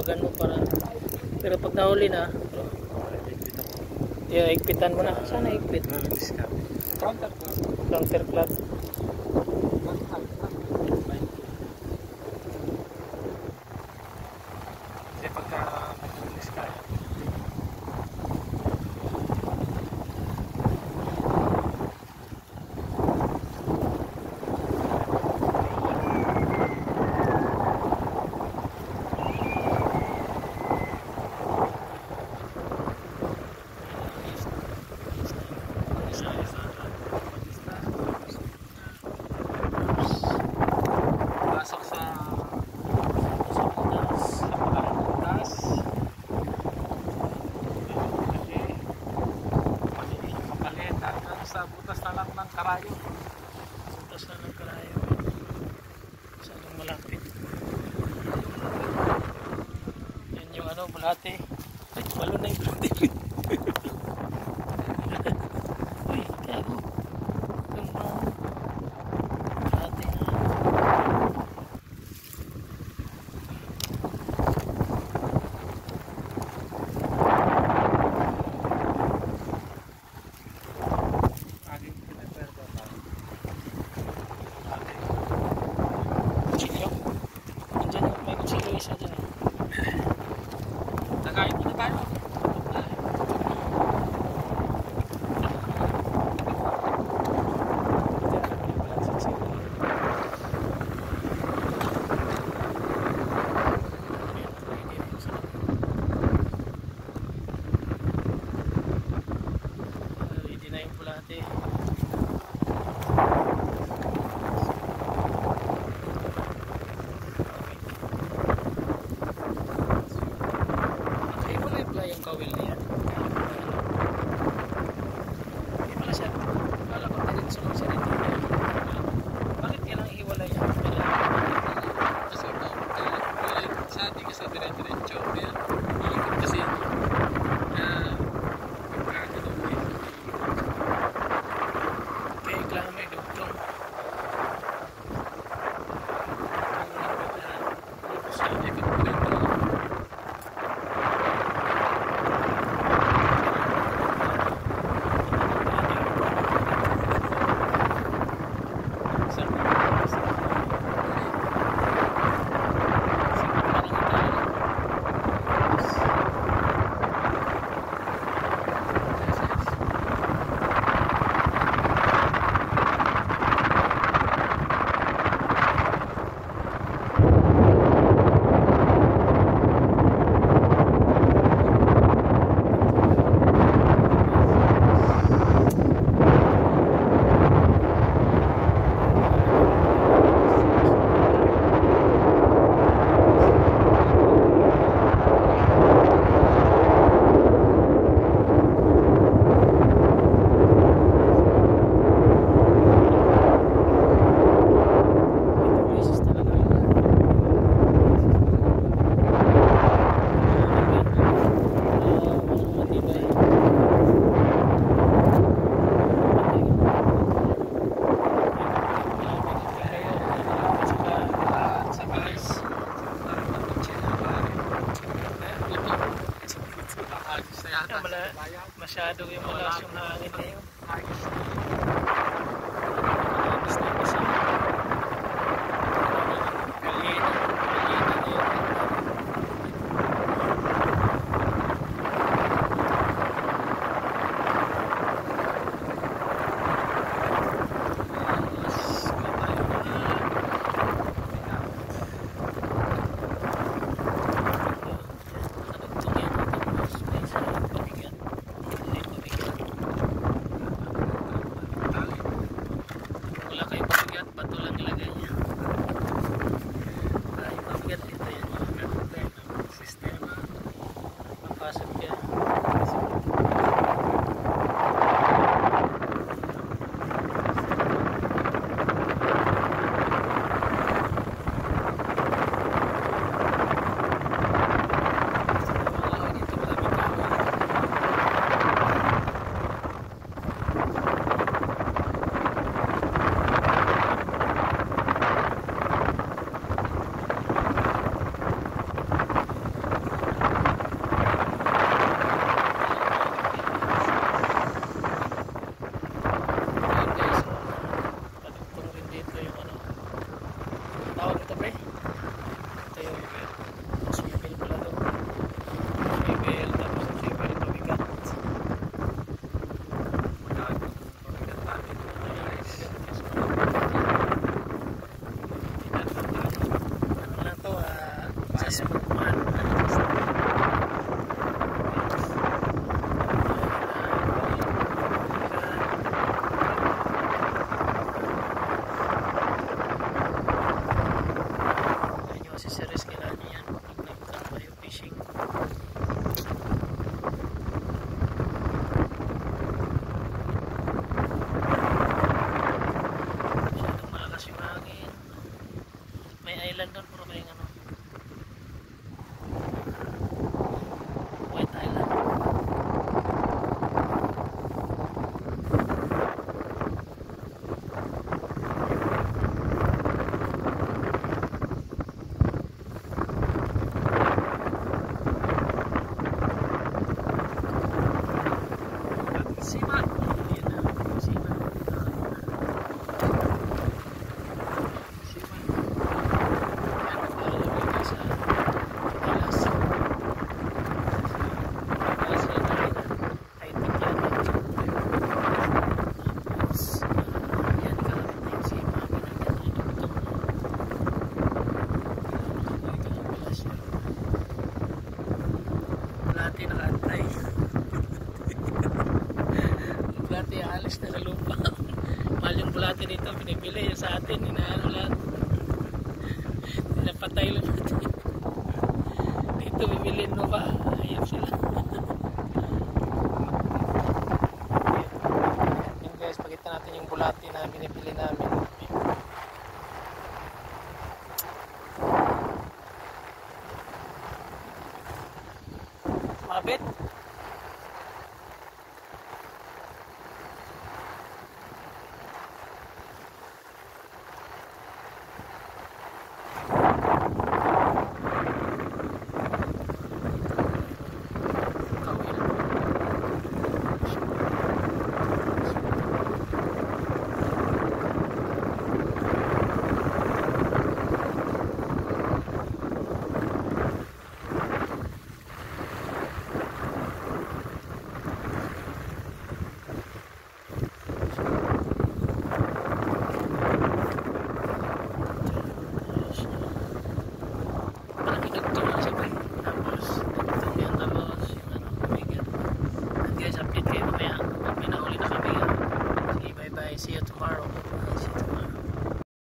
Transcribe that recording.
hawagan mo para, pero pag nahuli na, higpitan mo na. Sana higpit. Counter club. Butas na lang ng karayo. Butas na ng karayo. Masyadong malapit. Yan yung ano, bulate. Ay, malo na yung bulate. Uy, gago. Yung bulate na. Nakain mo na tayo. Ready na yung bulate. Yung kawil na yan. Hindi pala siya. Kala ko din sunod siya dito. Bakit yan ang iwalay yan? Kasi sa ating kasi dire-diretso. Iikot kasi kaya kailangan may dugtong. Ikot mo rin mo. Masyado yung malas yung hangin na yun. Ubus na sa lupa. Mahal yung bulate dito, pinipili yung sa atin, inaano lahat. Napatay lang natin. Dito bibilin mo pa, ayap sila. Yan guys, pakita natin yung bulate na binipili namin.